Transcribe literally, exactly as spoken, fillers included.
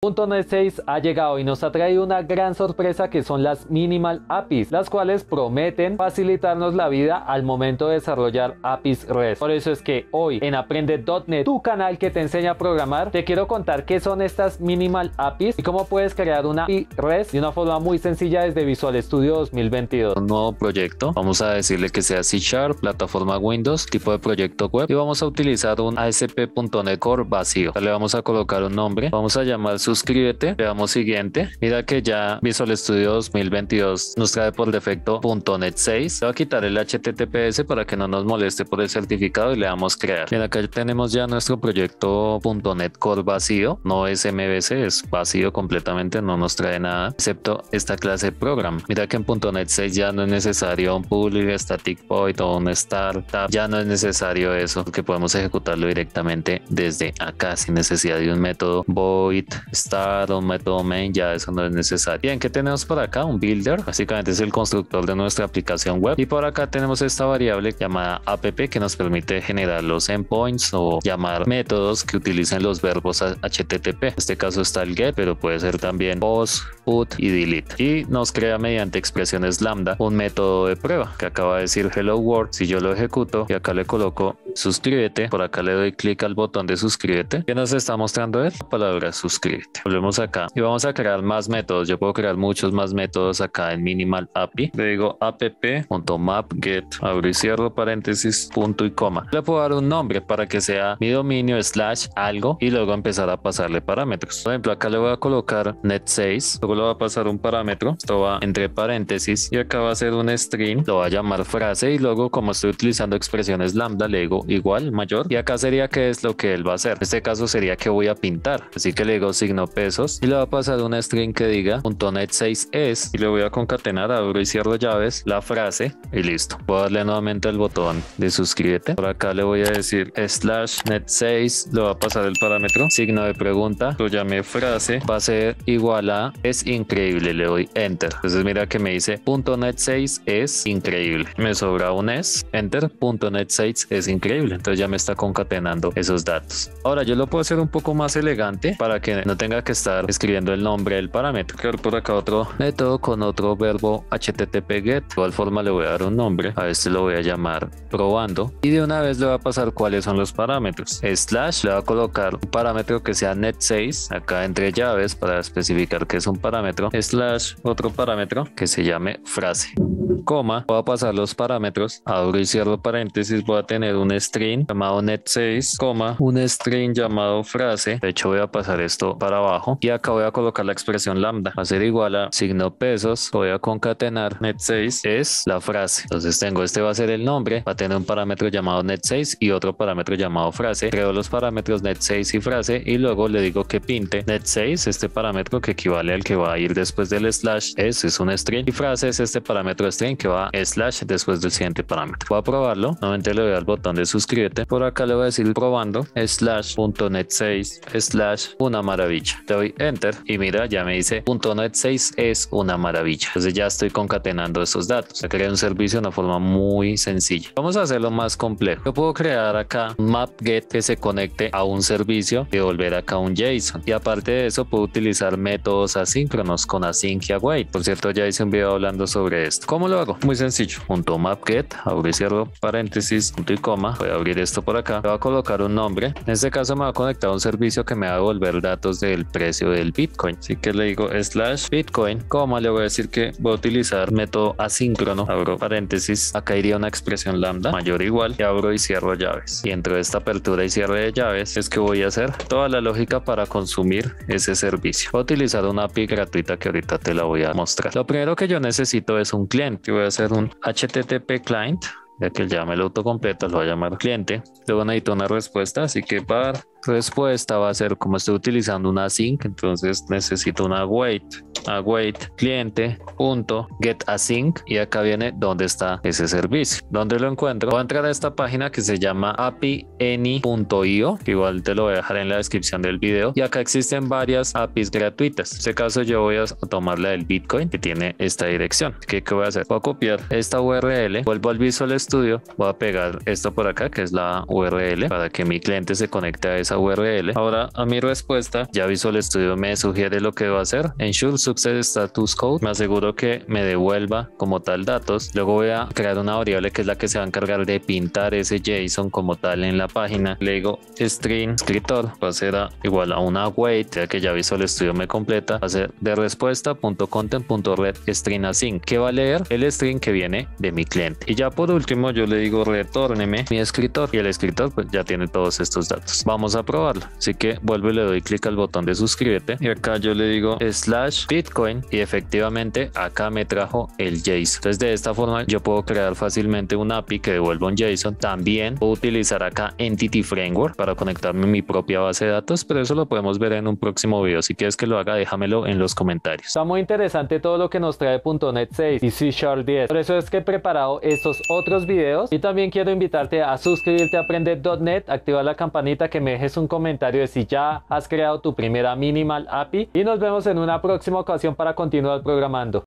punto net seis ha llegado y nos ha traído una gran sorpresa que son las Minimal A P Is, las cuales prometen facilitarnos la vida al momento de desarrollar A P Is REST. Por eso es que hoy en Aprende punto net, tu canal que te enseña a programar, te quiero contar qué son estas Minimal A P Is y cómo puedes crear una A P I REST de una forma muy sencilla desde Visual Studio dos mil veintidós. Un nuevo proyecto, vamos a decirle que sea C Sharp, plataforma Windows, tipo de proyecto web, y vamos a utilizar un A S P punto net Core vacío. Le vamos a colocar un nombre, vamos a llamar suscríbete, le damos siguiente. Mira que ya Visual Studio dos mil veintidós nos trae por defecto .net seis. Le voy a quitar el H T T P S para que no nos moleste por el certificado y le damos crear. Bien, acá tenemos ya nuestro proyecto .net Core vacío, no es M V C, es vacío completamente, no nos trae nada excepto esta clase program. Mira que en .net seis ya no es necesario un public static void o un startup, ya no es necesario eso, porque podemos ejecutarlo directamente desde acá sin necesidad de un método void start o un método main, ya eso no es necesario. Bien, ¿qué tenemos por acá? Un builder, básicamente es el constructor de nuestra aplicación web, y por acá tenemos esta variable llamada app que nos permite generar los endpoints o llamar métodos que utilicen los verbos H T T P. En este caso está el get, pero puede ser también post, put y delete, y nos crea mediante expresiones lambda un método de prueba que acaba de decir hello world. Si yo lo ejecuto y acá le coloco suscríbete, por acá le doy clic al botón de suscríbete, ¿qué nos está mostrando él? La palabra suscríbete. Volvemos acá y vamos a crear más métodos. Yo puedo crear muchos más métodos acá en Minimal A P I. Le digo app.mapGet, abro y cierro paréntesis, punto y coma. Le puedo dar un nombre para que sea mi dominio slash algo y luego empezar a pasarle parámetros. Por ejemplo, acá le voy a colocar net seis, luego le voy a pasar un parámetro, esto va entre paréntesis y acá va a ser un string, lo voy a llamar frase, y luego como estoy utilizando expresiones lambda le digo igual, mayor, y acá sería qué es lo que él va a hacer. En este caso sería que voy a pintar, así que le digo signo pesos y le voy a pasar una string que diga .net seis es, y le voy a concatenar, abro y cierro llaves, la frase y listo. Voy a darle nuevamente el botón de suscríbete, por acá le voy a decir slash net seis, le voy a pasar el parámetro, signo de pregunta, lo llamé frase, va a ser igual a es increíble, le doy enter. Entonces mira que me dice .net seis es increíble, me sobra un es, enter, .net seis es increíble, entonces ya me está concatenando esos datos. Ahora yo lo puedo hacer un poco más elegante para que no tenga que estar escribiendo el nombre del parámetro. Crear por acá otro método con otro verbo H T T P get, de igual forma le voy a dar un nombre, a este lo voy a llamar probando, y de una vez le voy a pasar cuáles son los parámetros. Slash, le voy a colocar un parámetro que sea net seis, acá entre llaves para especificar que es un parámetro, slash otro parámetro que se llame frase, coma, voy a pasar los parámetros, abro y cierro paréntesis, voy a tener un string llamado net seis, coma, un string llamado frase, de hecho voy a pasar esto para abajo y acá voy a colocar la expresión lambda, va a ser igual a signo pesos, voy a concatenar net seis es la frase, entonces tengo este va a ser el nombre, va a tener un parámetro llamado net seis y otro parámetro llamado frase, creo los parámetros net seis y frase y luego le digo que pinte net seis, este parámetro que equivale al que va a ir después del slash es, es un string, y frase es este parámetro string que va slash después del siguiente parámetro. Voy a probarlo, nuevamente le doy al botón de suscríbete, por acá le voy a decir probando slash punto net seis slash una maravilla, le doy enter y mira ya me dice .net seis es una maravilla, entonces ya estoy concatenando esos datos. Se crea un servicio de una forma muy sencilla. Vamos a hacerlo más complejo. Yo puedo crear acá un mapGet que se conecte a un servicio y devolver acá un JSON, y aparte de eso puedo utilizar métodos asíncronos con async y await. Por cierto, ya hice un video hablando sobre esto. ¿Cómo lo hago? Muy sencillo. Punto mapGet, abro y cierro paréntesis, punto y coma, voy a abrir esto por acá, le voy a colocar un nombre, en este caso me va a conectar a un servicio que me va a devolver datos del precio del Bitcoin, así que le digo slash Bitcoin, coma, le voy a decir que voy a utilizar método asíncrono, abro paréntesis, acá iría una expresión lambda mayor o igual, y abro y cierro llaves, y dentro de esta apertura y cierre de llaves es que voy a hacer toda la lógica para consumir ese servicio. Voy a utilizar una A P I gratuita que ahorita te la voy a mostrar. Lo primero que yo necesito es un cliente, voy a hacer un H T T P client, ya que ya me lo autocompleta, lo voy a llamar cliente. Luego necesito una respuesta, así que para respuesta va a ser, como estoy utilizando una async, entonces necesito una await. await cliente punto get async y acá viene donde está ese servicio. ¿Dónde lo encuentro? Voy a entrar a esta página que se llama a p i any punto i o, que igual te lo voy a dejar en la descripción del video, y acá existen varias A P Is gratuitas. En este caso yo voy a tomar la del Bitcoin, que tiene esta dirección. ¿Qué, qué voy a hacer? Voy a copiar esta U R L, vuelvo al Visual Studio, voy a pegar esto por acá, que es la U R L, para que mi cliente se conecte a esa U R L. Ahora a mi respuesta, ya Visual Studio me sugiere lo que debo hacer. Ensure Success Status Code, me aseguro que me devuelva como tal datos. Luego voy a crear una variable que es la que se va a encargar de pintar ese JSON como tal en la página. Le digo string escritor, va a ser a, igual a una await, ya que ya Visual Studio me completa, va a ser de respuesta.content.red string async, que va a leer el string que viene de mi cliente. Y ya por último yo le digo retórneme mi escritor, y el escritor pues ya tiene todos estos datos. Vamos a probarlo, así que vuelvo y le doy clic al botón de suscríbete y acá yo le digo slash bitcoin y efectivamente acá me trajo el JSON. Entonces de esta forma yo puedo crear fácilmente un A P I que devuelva un JSON. También puedo utilizar acá Entity Framework para conectarme a mi propia base de datos, pero eso lo podemos ver en un próximo video. Si quieres que lo haga, déjamelo en los comentarios. Está muy interesante todo lo que nos trae punto net seis y C Sharp diez. Por eso es que he preparado estos otros videos, y también quiero invitarte a suscribirte a aprender punto net, activar la campanita, que me dejes un comentario de si ya has creado tu primera minimal A P I, y nos vemos en una próxima ocasión para continuar programando.